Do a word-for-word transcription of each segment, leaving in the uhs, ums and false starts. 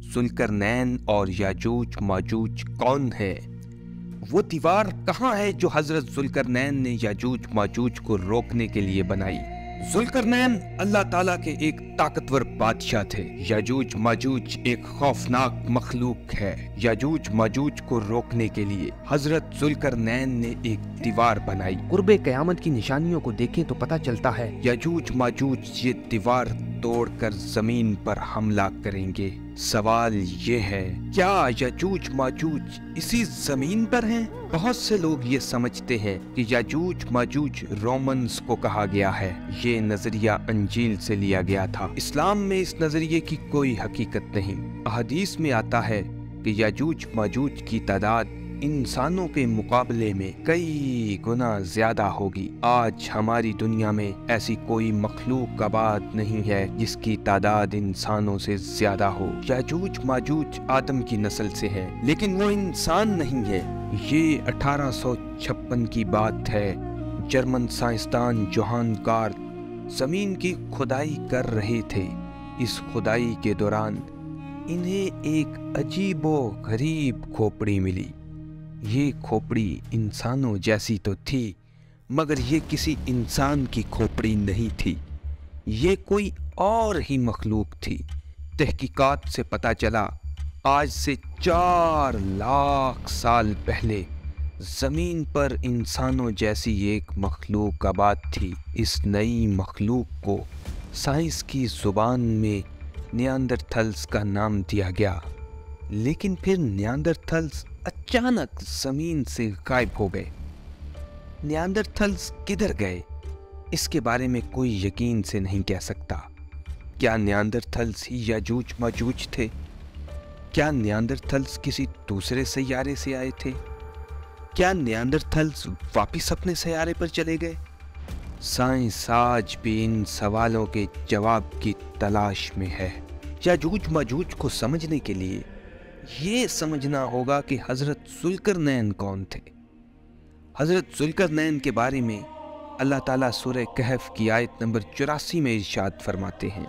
ज़ुल्करनैन और याजूज माजूज कौन है? वो दीवार कहाँ है जो हजरत ज़ुल्करनैन ने याजूज माजूज को रोकने के लिए बनाई? ज़ुल्करनैन अल्लाह ताला के एक ताकतवर बादशाह थे। याजूज माजूज एक खौफनाक मखलूक है। याजूज माजूज को रोकने के लिए हजरत ज़ुल्करनैन ने एक दीवार बनाई। कुर्बे क़यामत की निशानियों को देखें तो पता चलता है याजूज माजूज ये दीवार तोड़कर जमीन पर हमला करेंगे। सवाल ये है, क्या याजूज माजूज इसी जमीन पर हैं? बहुत से लोग ये समझते हैं कि याजूज माजूज रोमन्स को कहा गया है। ये नजरिया अंजील से लिया गया था। इस्लाम में इस नजरिए की कोई हकीकत नहीं। अहदीस में आता है कि याजूज माजूज की तादाद इंसानों के मुकाबले में कई गुना ज्यादा होगी। आज हमारी दुनिया में ऐसी कोई मखलूक आबाद नहीं है जिसकी तादाद इंसानों से ज्यादा हो। याजूज माजूज आदम की नस्ल से है, लेकिन वो इंसान नहीं है। ये अठारह सौ छप्पन की बात है। जर्मन साइंसदान जोहान कार्ल जमीन की खुदाई कर रहे थे। इस खुदाई के दौरान इन्हें एक अजीबो गरीब खोपड़ी मिली। ये खोपड़ी इंसानों जैसी तो थी, मगर ये किसी इंसान की खोपड़ी नहीं थी। ये कोई और ही मखलूक थी। तहकीकात से पता चला आज से चार लाख साल पहले जमीन पर इंसानों जैसी एक मखलूक आबाद थी। इस नई मखलूक को साइंस की जुबान में नियांदरथल्स का नाम दिया गया, लेकिन फिर नियांदरथल्स अचानक जमीन से गायब हो गए। नियांदरथल्स किधर गए, इसके बारे में कोई यकीन से नहीं कह सकता। क्या नियांदरथल्स ही याजूज माजूज थे? क्या नियांदरथल्स किसी दूसरे सैयारे से आए थे? क्या नियांदरथल्स वापिस अपने सैयारे पर चले गए? साइंस आज भी इन सवालों के जवाब की तलाश में है। याजूज माजूज को समझने के लिए ये समझना होगा कि हजरत ज़ुल्करनैन कौन थे। हजरत ज़ुल्करनैन के बारे में अल्लाह ताला सूरह कहफ की आयत नंबर चौरासी में इरशाद फरमाते हैं,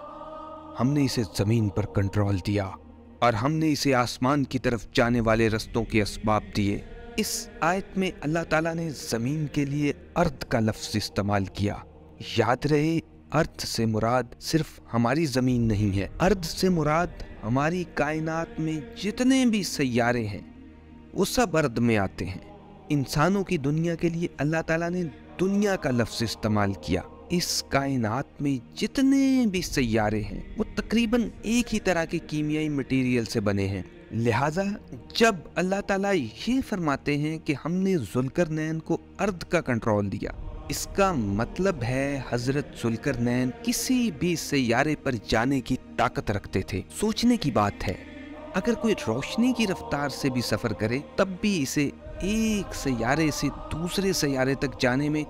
हमने इसे जमीन पर कंट्रोल दिया और हमने इसे आसमान की तरफ जाने वाले रस्तों के असबाब दिए। इस आयत में अल्लाह ताला ने जमीन के लिए अर्द का लफ्ज इस्तेमाल किया। याद रहे, अर्द से मुराद सिर्फ हमारी जमीन नहीं है। अर्द से मुराद हमारी कायनात में जितने भी सैयारे हैं वो सब अर्द में आते हैं। इंसानों की दुनिया के लिए अल्लाह ताला ने दुनिया का लफ्ज इस्तेमाल किया। इस कायनात में जितने भी सैयारे हैं वो तकरीबन एक ही तरह के कीमियाई मटेरियल से बने हैं। लिहाजा जब अल्लाह ताला ये फरमाते हैं कि हमने ज़ुल्करनैन को अर्द का कंट्रोल दिया, इसका मतलब है हजरत ज़ुल्करनैन किसी भी सैयारे पर जाने की ताकत रखते थे। सोचने की बात है, अगर कोई रोशनी की रफ्तार से भी सफर करे तब भी इसे एक सैयारे से दूसरे सैयारे तक जाने में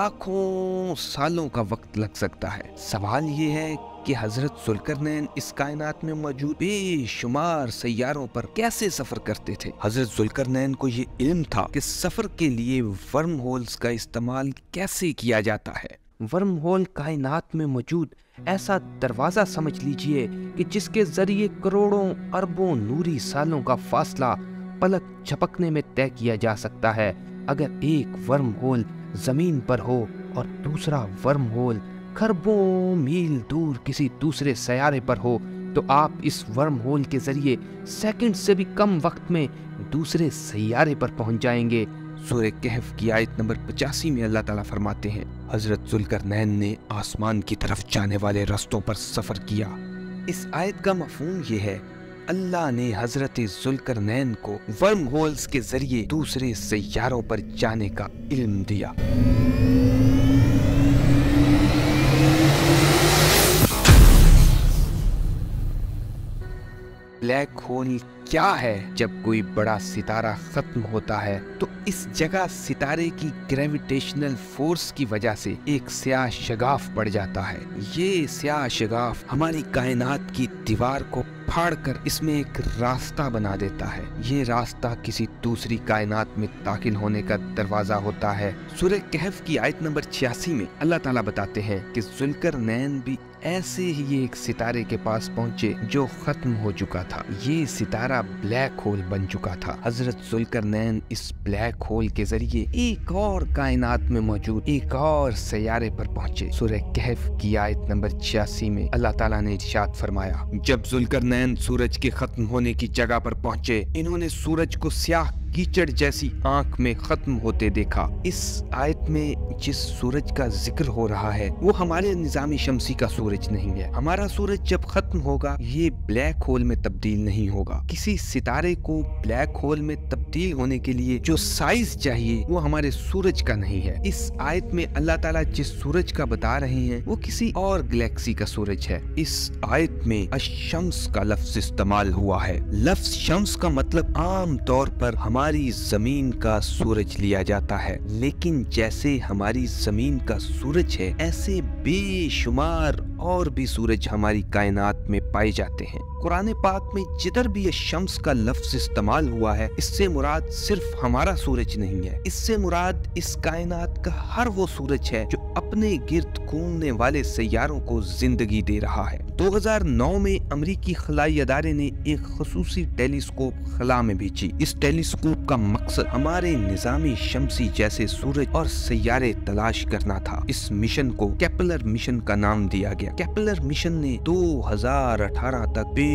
लाखों सालों का वक्त लग सकता है। सवाल ये है कि हजरत ज़ुल्करनैन इस कायनात में मौजूद बेशुमार सैयारों पर कैसे सफर करते थे। हजरत ज़ुल्करनैन को ये इल्म था कि सफर के लिए वर्म होल्स का इस्तेमाल कैसे किया जाता है। वर्म होल कायनात में मौजूद ऐसा दरवाजा समझ लीजिए कि जिसके जरिए करोड़ों अरबों नूरी सालों का फासला पलक झपकने में तय किया जा सकता है। अगर एक वर्म होल जमीन पर हो और दूसरा वर्म होल खरबों मील दूर किसी दूसरे सैयारे पर हो, तो आप इस वर्म होल के जरिए सेकंड से भी कम वक्त में दूसरे सैयारे पर पहुंच जाएंगे। सूरह कहफ की आयत नंबर पचासी में अल्लाह ताला फरमाते हैं, हजरत ज़ुल्करनैन ने आसमान की तरफ जाने वाले रास्तों पर सफर किया। इस आयत का मफहूम ये है, अल्लाह ने हजरत ज़ुल्करनैन को वर्म होल्स के जरिए दूसरे सैयारों पर जाने का इल्म दिया। ब्लैक होल क्या है? जब कोई बड़ा सितारा खत्म होता है तो इस जगह सितारे की ग्रेविटेशनल फोर्स की वजह से एक स्याह शगाफ पड़ जाता है। ये स्याह शगाफ हमारी कायनात की दीवार को फाड़कर इसमें एक रास्ता बना देता है। ये रास्ता किसी दूसरी कायनात में दाखिल होने का दरवाजा होता है। सूरह कहफ की आयत नंबर छियासी में अल्लाह ताला बताते हैं कि ज़ुल्करनैन भी ایسے ہی یہ ایک ستارے کے پاس پہنچے جو ختم ہو چکا تھا۔ یہ ستارہ بلیک ہول بن چکا تھا۔ حضرت ذوالقرنین اس بلیک ہول کے ذریعے ایک اور کائنات میں موجود ایک اور سیارے پر پہنچے۔ سورہ کہف کی آیت نمبر چھیاسی میں اللہ تعالیٰ نے ارشاد فرمایا، جب ذوالقرنین سورج کے ختم ہونے کی جگہ پر پہنچے، انہوں نے سورج کو سیاہ کیچڑ جیسی آنکھ میں ختم ہوتے دیکھا۔ اس آیت میں جس سورج کا ذکر ہو رہا ہے وہ ہمارے نظام شمسی کا سورج نہیں ہے۔ ہمارا سورج جب ختم ہوگا یہ بلیک ہول میں تبدیل نہیں ہوگا۔ کسی ستارے کو بلیک ہول میں تبدیل ہونے کے لیے جو سائز چاہیے وہ ہمارے سورج کا نہیں ہے۔ اس آیت میں اللہ تعالیٰ جس سورج کا بتا رہے ہیں وہ کسی اور گلیکسی کا سورج ہے۔ اس آیت میں الشمس کا لفظ استعمال ہوا ہے۔ لفظ شمس کا مطلب عام طور پر ہمارے ہماری زمین کا سورج لیا جاتا ہے، لیکن جیسے ہماری زمین کا سورج ہے ایسے بے شمار اور بھی سورج ہماری کائنات میں پائے جاتے ہیں۔ قرآن پاک میں جدھر بھی الشمس کا لفظ استعمال ہوا ہے اس سے مراد صرف ہمارا سورج نہیں ہے، اس سے مراد اس کائنات کا ہر وہ سورج ہے جو اپنے گرد گھومنے والے سیاروں کو زندگی دے رہا ہے۔ دو ہزار نو میں امریکی خلائی ادارے نے ایک خصوصی ٹیلیسکوپ خلا میں بھیجی۔ اس ٹیلیسکوپ کا مقصد ہمارے نظام شمسی جیسے سورج اور سیارے تلاش کرنا تھا۔ اس مشن کو کیپلر مشن کا نام دیا گیا۔ کیپلر مشن نے دو ہزار اٹھارہ تک بے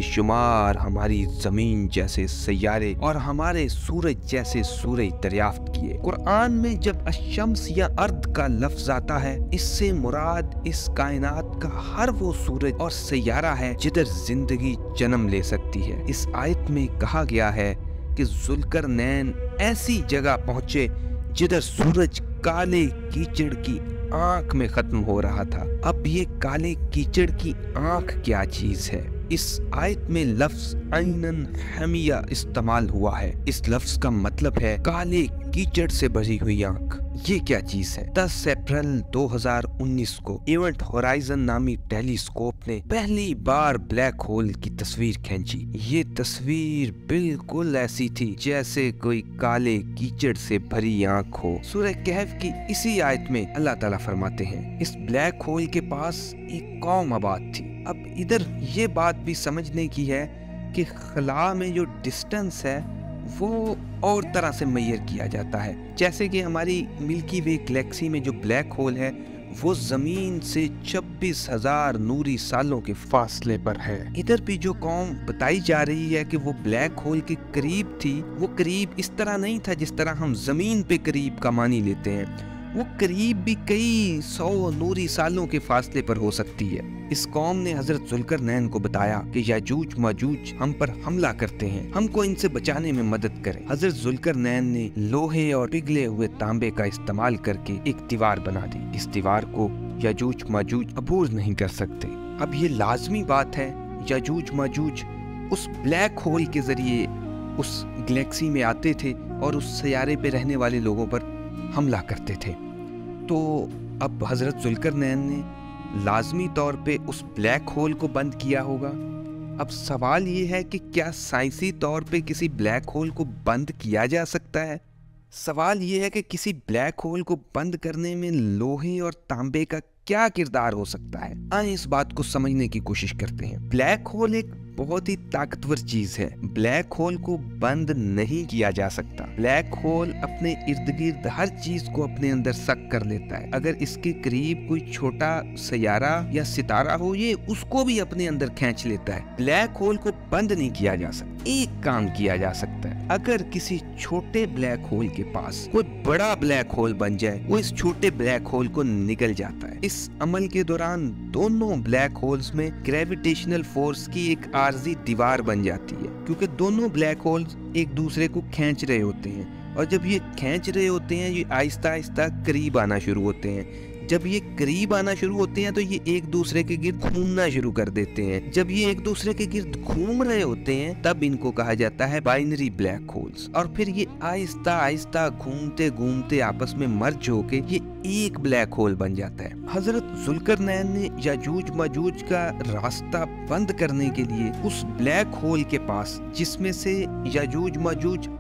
شمار ہماری زمین جیسے سیارے اور ہمارے سورج جیسے سورج دریافت کیے۔ قرآن میں جب الشمس یا ارض کا لفظ آتا ہے اس سے مراد اس کائنات کا ہر وہ سورج اور سیارہ ہے جدھر زندگی جنم لے سکتی ہے۔ اس آیت میں کہا گیا ہے کہ ذوالقرنین ایسی جگہ پہنچے جدھر سورج کالے کیچڑ کی آنکھ میں ختم ہو رہا تھا۔ اب یہ کالے کیچڑ کی آنکھ کیا چیز ہے؟ اس آیت میں لفظ عینن حمیہ استعمال ہوا ہے۔ اس لفظ کا مطلب ہے کالے کیچڑ سے بھری ہوئی آنکھ۔ یہ کیا چیز ہے؟ دس اپریل دو ہزار انیس کو ایونٹ ہورائزن نامی ٹیلیسکوپ نے پہلی بار بلیک ہول کی تصویر کھینچی۔ یہ تصویر بالکل ایسی تھی جیسے کوئی کالے کیچڑ سے بھری آنکھ ہو۔ سورہ کہف کی اسی آیت میں اللہ تعالیٰ فرماتے ہیں اس بلیک ہول کے پاس ایک قوم آباد تھی۔ اب ادھر یہ بات بھی سمجھنے کی ہے کہ خلا میں جو ڈسٹنس ہے وہ اور طرح سے میئر کیا جاتا ہے۔ جیسے کہ ہماری ملکی وے گلیکسی میں جو بلیک ہول ہے وہ زمین سے چھبیس ہزار نوری سالوں کے فاصلے پر ہے۔ ادھر بھی جو قوم بتائی جا رہی ہے کہ وہ بلیک ہول کے قریب تھی، وہ قریب اس طرح نہیں تھا جس طرح ہم زمین پہ قریب کا معنی لیتے ہیں۔ وہ قریب بھی کئی سو نوری سالوں کے فاصلے پر ہو سکتی ہے۔ اس قوم نے حضرت ذوالقرنین کو بتایا کہ یاجوج ماجوج ہم پر حملہ کرتے ہیں، ہم کو ان سے بچانے میں مدد کریں۔ حضرت ذوالقرنین نے لوہے اور پگھلے ہوئے تانبے کا استعمال کر کے ایک دیوار بنا دی۔ اس دیوار کو یاجوج ماجوج عبور نہیں کر سکتے۔ اب یہ لازمی بات ہے یاجوج ماجوج اس بلیک ہول کے ذریعے اس گلیکسی میں آتے تھے اور اس سیارے پہ رہنے والے لوگوں پر حملہ کرتے تھے۔ تو اب حضرت ذوالقرنین نے لازمی طور پہ اس بلیک ہول کو بند کیا ہوگا۔ اب سوال یہ ہے کہ کیا سائنسی طور پہ کسی بلیک ہول کو بند کیا جا سکتا ہے؟ سوال یہ ہے کہ کسی بلیک ہول کو بند کرنے میں لوہے اور تانبے کا کیا کردار ہو سکتا ہے؟ آئیں اس بات کو سمجھنے کی کوشش کرتے ہیں۔ بلیک ہول ایک بہت ہی طاقتور چیز ہے۔ بلیک ہول کو بند نہیں کیا جا سکتا۔ بلیک ہول اپنے ارد گرد ہر چیز کو اپنے اندر سک کر لیتا ہے۔ اگر اس کے قریب کوئی چھوٹا سیارہ یا ستارہ ہو یہ اس کو بھی اپنے اندر کھینچ لیتا ہے۔ بلیک ہول کو بند نہیں کیا جا سکتا۔ ایک کام کیا جا سکتا ہے، اگر کسی چھوٹے بلیک ہول کے پاس کوئی بڑا بلیک ہول بن جائے وہ اس چھوٹے بلیک ہول کو نگل جاتا ہے۔ اس عمل کے دوران دونوں بلیک ہولز میں گریویٹیشنل فورس کی ایک عارضی دیوار بن جاتی ہے، کیونکہ دونوں بلیک ہولز ایک دوسرے کو کھینچ رہے ہوتے ہیں، اور جب یہ کھینچ رہے ہوتے ہیں یہ آہستہ آہستہ قریب آنا شروع ہوتے ہیں۔ جب یہ قریب آنا شروع ہوتے ہیں تو یہ ایک دوسرے کے گرد گھومنا شروع کر دیتے ہیں۔ جب یہ ایک دوسرے کے گرد گھوم رہے ہوتے ہیں تب ان کو کہا جاتا ہے بائنری بلیک ہولز، اور پھر یہ آہستہ آہستہ گھومتے گھومتے آپس میں مرج ہو کے یہ ایک بلیک ہول بن جاتا ہے۔ حضرت ذوالقرنین نے یاجوج ماجوج کا راستہ بند کرنے کے لیے اس بلیک ہول کے پاس جس میں سے یاجوج ماجوج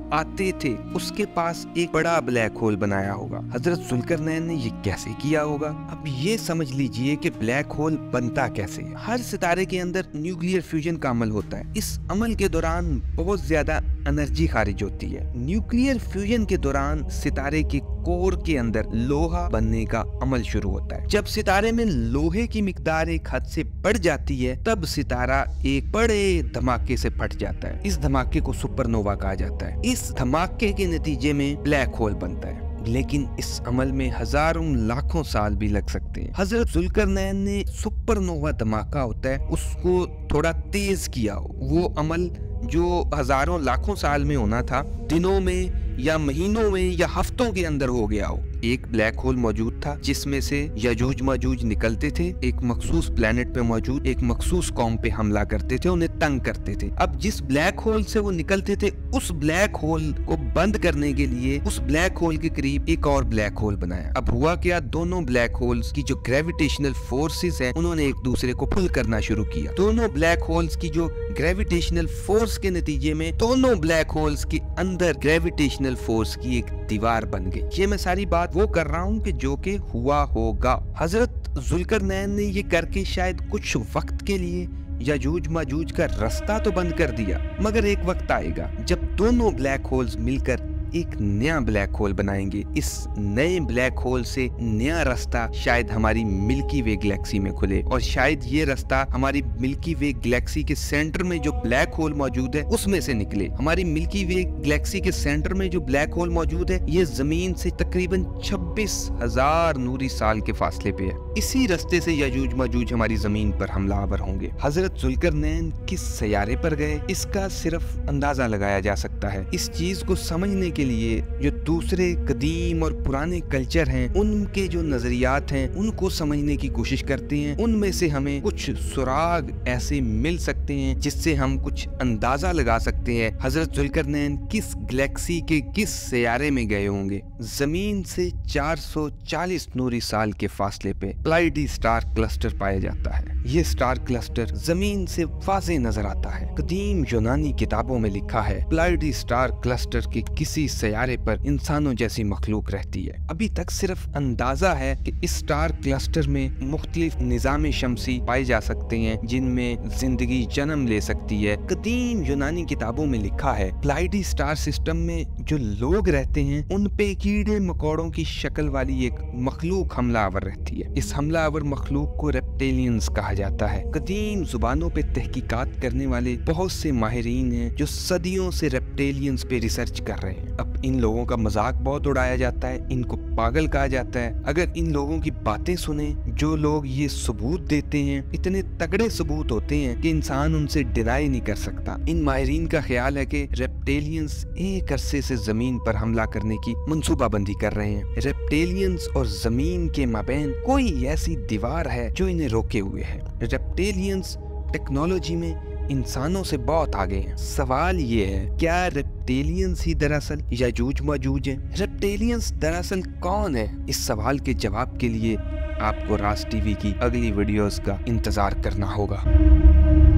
आते थे उसके पास एक बड़ा ब्लैक होल बनाया होगा। हजरत जुल्करनैन ने ये कैसे किया होगा? अब ये समझ लीजिए कि ब्लैक होल बनता कैसे है। हर सितारे के अंदर न्यूक्लियर फ्यूजन का अमल होता है। इस अमल के दौरान बहुत ज्यादा एनर्जी खारिज होती है। न्यूक्लियर फ्यूजन के दौरान सितारे के कोर के अंदर लोहा बनने का अमल शुरू होता है। जब सितारे में लोहे की मिकदार एक हद से बढ़ जाती है तब सितारा एक बड़े धमाके से फट जाता है। इस धमाके को सुपरनोवा कहा जाता है। इस धमाके के नतीजे में ब्लैक होल बनता है, लेकिन इस अमल में हजारों लाखों साल भी लग सकते हैं। हजरत जुल्करनैन ने सुपरनोवा धमाका होता है उसको थोड़ा तेज किया। वो अमल जो हजारों लाखों साल में होना था दिनों में या महीनों में या हफ्तों के अंदर हो गया हो। एक ब्लैक होल मौजूद था जिसमें से यजूज मजूज निकलते थे, एक मखसूस प्लेनेट पे मौजूद एक मखसूस कौम पे हमला करते थे, उन्हें तंग करते थे। अब जिस ब्लैक होल से वो निकलते थे उस ब्लैक होल को बंद करने के लिए उस ब्लैक होल के करीब एक और ब्लैक होल बनाया। अब हुआ क्या, दोनों ब्लैक होल्स की जो ग्रेविटेशनल फोर्सेस है उन्होंने एक दूसरे को पुल करना शुरू किया। दोनों ब्लैक होल्स की जो ग्रेविटेशनल फोर्स के नतीजे में दोनों ब्लैक होल्स के अंदर ग्रेविटेशनल फोर्स की एक दीवार बन गई। ये मैं सारी बात वो कर रहा हूँ कि जो कि हुआ होगा। हजरत जुल्करनैन ने ये करके शायद कुछ वक्त के लिए यजूज माजूज का रास्ता तो बंद कर दिया, मगर एक वक्त आएगा जब दोनों ब्लैक होल्स मिलकर एक नया ब्लैक होल बनाएंगे। इस नए ब्लैक होल से नया रास्ता शायद हमारी मिल्की वे गैलेक्सी में खुले और शायद ये रास्ता हमारी मिल्की वे गैलेक्सी के सेंटर में जो ब्लैक होल मौजूद है उसमें से निकले। हमारी मिल्की वे गैलेक्सी के सेंटर में जो ब्लैक होल मौजूद है ये जमीन से तकरीबन छब्बीस हजार नूरी साल के फासले पे है। इसी रास्ते से यजूज माजूज हमारी जमीन पर हमलावर होंगे। हजरत जुल्करनैन किस सैयारे पर गए इसका सिर्फ अंदाजा लगाया जा सकता है। इस चीज को समझने के लिए जो दूसरे कदीम और पुराने कल्चर हैं उनके जो नजरियात हैं उनको समझने की कोशिश करते हैं। उनमें से हमें कुछ सुराग ऐसे मिल सकते हैं जिससे हम कुछ अंदाजा लगा सकते हैं हजरत जुल्करनैन किस गैलेक्सी के किस सैयारे में गए होंगे। जमीन से चार सौ चालीस नूरी साल के फासले पे प्लाइडी स्टार क्लस्टर पाया जाता है। ये स्टार क्लस्टर जमीन से वाज़ेह नजर आता है। कदीम यूनानी किताबों में लिखा है प्लाइडी स्टार क्लस्टर के किसी सैयारे पर इंसानों जैसी मखलूक रहती है। अभी तक सिर्फ अंदाजा है कि इस स्टार क्लस्टर में मुख्तलिफ निज़ाम शमसी पाए जा सकते हैं जिनमें जिंदगी जन्म ले सकती है। कदीम यूनानी किताबों में लिखा है प्लाइडी स्टार सिस्टम में जो लोग रहते हैं उन पे कीड़े मकोड़ों की शक्ल वाली एक मखलूक हमलावर रहती है। इस हमलावर मखलूक को रेप्टेलियंस कहा जाता है। कदीम जुबानों पे तहकीकात करने वाले बहुत से माहिरीन हैं जो सदियों से रेप्टेलियंस पे रिसर्च कर रहे हैं। अब इन लोगों का मजाक बहुत उड़ाया जाता है, इनको पागल कहा जाता है। अगर इन लोगों की बातें सुने, जो लोग ये सबूत देते हैं इतने तगड़े सबूत होते हैं कि इंसान उनसे डिनाई नहीं कर सकता। इन माहिरीन का ख्याल है कि रेप्टेलियंस एक अरसे से जमीन पर हमला करने की मंसूबाबंदी कर रहे हैं। रेप्टेलियंस और जमीन के माबैन कोई ऐसी दीवार है जो इन्हें रोके हुए है। रेप्टेलियंस टेक्नोलॉजी में इंसानों से बहुत आगे हैं। सवाल ये है क्या रेप्टेलियंस ही दरअसल यजूज माजूज हैं? रेप्टेलियंस दरअसल कौन है? इस सवाल के जवाब के लिए आपको राज टीवी की अगली वीडियोस का इंतजार करना होगा।